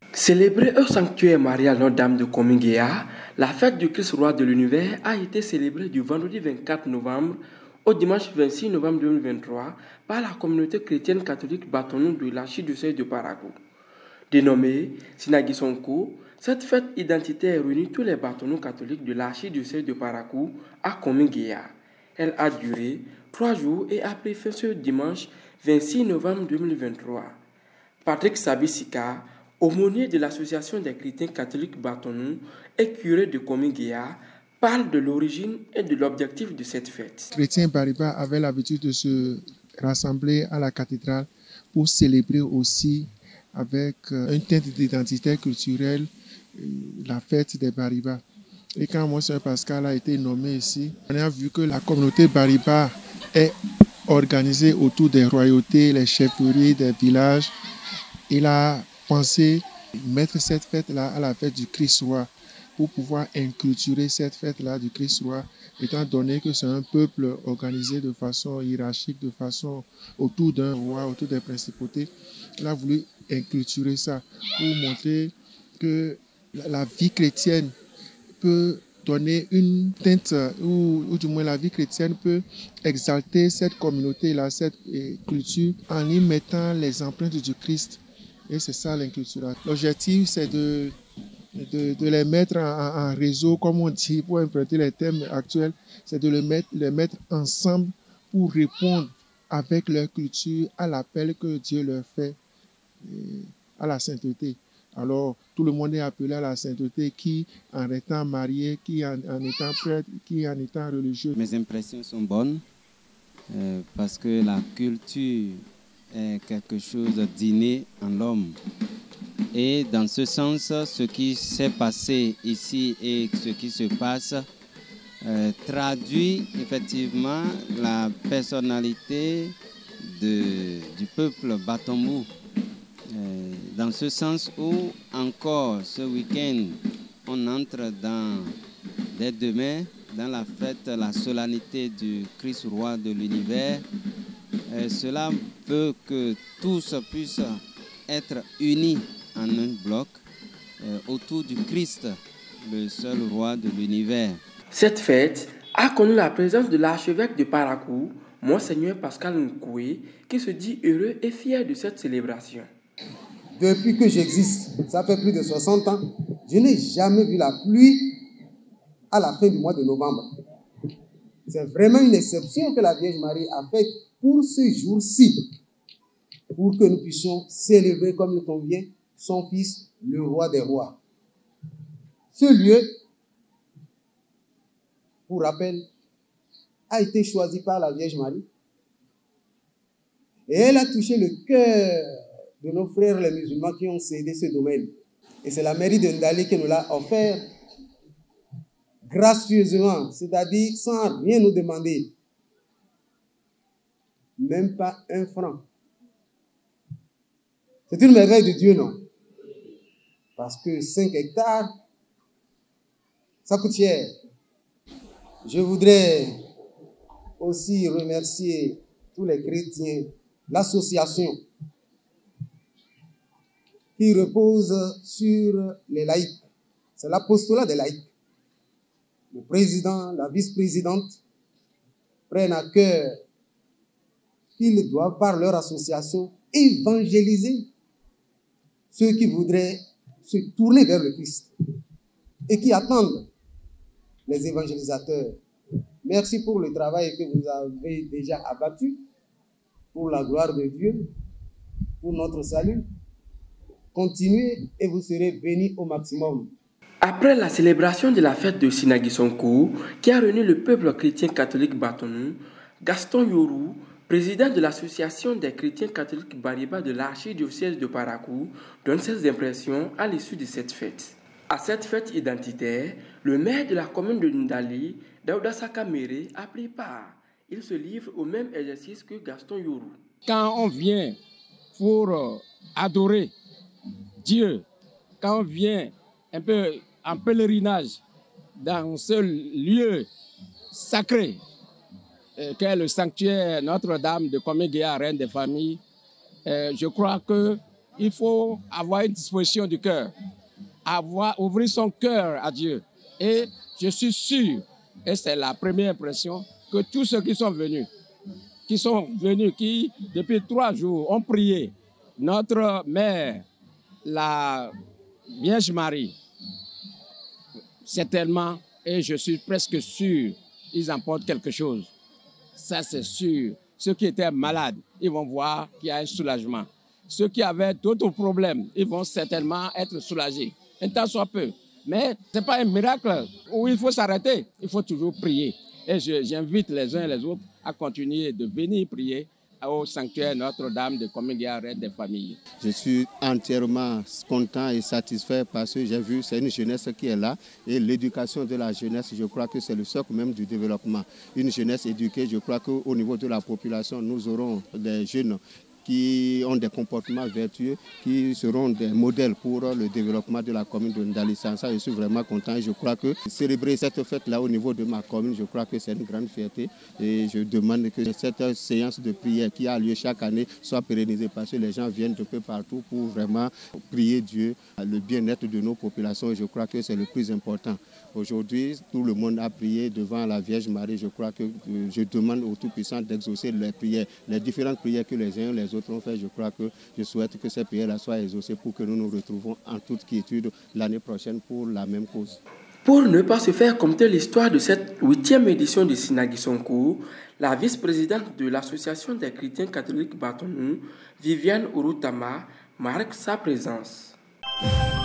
Célébrée au sanctuaire Maria Notre-Dame de Komingea, la fête du Christ roi de l'univers a été célébrée du vendredi 24 novembre au dimanche 26 novembre 2023 par la communauté chrétienne catholique Batonou de l'archidiocèse de Parakou. Dénommée Sinagi Sonko, cette fête identitaire réunit tous les Batonous catholiques de l'archidiocèse de Parakou à Komingea. Elle a duré 3 jours et a pris fin ce dimanche 26 novembre 2023. Patrick Sabissika, aumônier de l'association des chrétiens catholiques Batonou et curé de Komingea, parle de l'origine et de l'objectif de cette fête. Les chrétiens Bariba avaient l'habitude de se rassembler à la cathédrale pour célébrer aussi avec une teinte d'identité culturelle la fête des Bariba. Et quand Monseigneur Pascal a été nommé ici, on a vu que la communauté Bariba est organisée autour des royautés, les chefferies des villages. Il a pensé mettre cette fête-là à la fête du Christ roi pour pouvoir inculturer cette fête-là du Christ roi, étant donné que c'est un peuple organisé de façon hiérarchique, de façon autour d'un roi, autour des principautés. Il a voulu inculturer ça pour montrer que la vie chrétienne peut donner une teinte, ou du moins la vie chrétienne peut exalter cette communauté-là, cette culture, en y mettant les empreintes du Christ. Et c'est ça l'inculturation. L'objectif, c'est de les mettre en réseau, comme on dit, pour emprunter les thèmes actuels, c'est de les mettre ensemble pour répondre avec leur culture à l'appel que Dieu leur fait à la sainteté. Alors, tout le monde est appelé à la sainteté, qui en étant marié, qui en étant prêtre, qui en étant religieux. Mes impressions sont bonnes parce que la culture est quelque chose d'inné en l'homme. Et dans ce sens, ce qui s'est passé ici et ce qui se passe traduit effectivement la personnalité du peuple Batomou. Dans ce sens où encore ce week-end, on entre dès demain dans la fête, la solennité du Christ roi de l'univers. Cela veut que tous puissent être unis en un bloc autour du Christ, le seul roi de l'univers. Cette fête a connu la présence de l'archevêque de Parakou, Monseigneur Pascal Nkoué, qui se dit heureux et fier de cette célébration. Depuis que j'existe, ça fait plus de 60 ans, je n'ai jamais vu la pluie à la fin du mois de novembre. C'est vraiment une exception que la Vierge Marie a faite pour ce jour-ci, pour que nous puissions célébrer comme il convient son Fils, le roi des rois. Ce lieu, pour rappel, a été choisi par la Vierge Marie et elle a touché le cœur de nos frères les musulmans qui ont cédé ce domaine. Et c'est la mairie de Ndali qui nous l'a offert gracieusement, c'est-à-dire sans rien nous demander. Même pas un franc. C'est une merveille de Dieu, non? Parce que 5 hectares, ça coûte cher. Je voudrais aussi remercier tous les chrétiens, l'association qui repose sur les laïcs. C'est l'apostolat des laïcs. Le président, la vice-présidente prennent à cœur qu'ils doivent, par leur association, évangéliser ceux qui voudraient se tourner vers le Christ et qui attendent les évangélisateurs. Merci pour le travail que vous avez déjà abattu pour la gloire de Dieu, pour notre salut. Continuez et vous serez bénis au maximum. Après la célébration de la fête de Sinagi Sonko, qui a réuni le peuple chrétien catholique Batonou, Gaston Yorou, président de l'association des chrétiens catholiques Bariba de l'archidiocèse de Parakou, donne ses impressions à l'issue de cette fête. À cette fête identitaire, le maire de la commune de Ndali, Daouda Sakamere, a pris part. Il se livre au même exercice que Gaston Yorou. Quand on vient pour adorer Dieu, quand on vient un peu en pèlerinage dans ce lieu sacré qu'est le sanctuaire Notre-Dame de Komingea, Reine des Familles, je crois que il faut avoir une disposition du cœur, ouvrir son cœur à Dieu. Et je suis sûr, et c'est la première impression, que tous ceux qui depuis 3 jours ont prié notre mère, la Vierge Marie, certainement, et je suis presque sûr, ils emportent quelque chose. Ça, c'est sûr. Ceux qui étaient malades, ils vont voir qu'il y a un soulagement. Ceux qui avaient d'autres problèmes, ils vont certainement être soulagés, un tant soit peu. Mais ce n'est pas un miracle où il faut s'arrêter. Il faut toujours prier. Et j'invite les uns et les autres à continuer de venir prier au sanctuaire Notre-Dame de Komingia, Reine des familles. Je suis entièrement content et satisfait parce que j'ai vu, c'est une jeunesse qui est là et l'éducation de la jeunesse, je crois que c'est le socle même du développement. Une jeunesse éduquée, je crois qu'au niveau de la population, nous aurons des jeunes qui ont des comportements vertueux, qui seront des modèles pour le développement de la commune de Ndali Sansa. Je suis vraiment content et je crois que célébrer cette fête-là au niveau de ma commune, je crois que c'est une grande fierté et je demande que cette séance de prière qui a lieu chaque année soit pérennisée parce que les gens viennent de peu partout pour vraiment prier Dieu, le bien-être de nos populations et je crois que c'est le plus important. Aujourd'hui, tout le monde a prié devant la Vierge Marie. Je crois que je demande au Tout-Puissant d'exaucer les prières, les différentes prières que les uns et les autres ont fait. Je crois que je souhaite que ces prières-là soient exaucées pour que nous nous retrouvons en toute quiétude l'année prochaine pour la même cause. Pour ne pas se faire compter l'histoire de cette 8e édition de Sinagi Sonko, la vice-présidente de l'Association des chrétiens catholiques Batonou, Viviane Urutama, marque sa présence.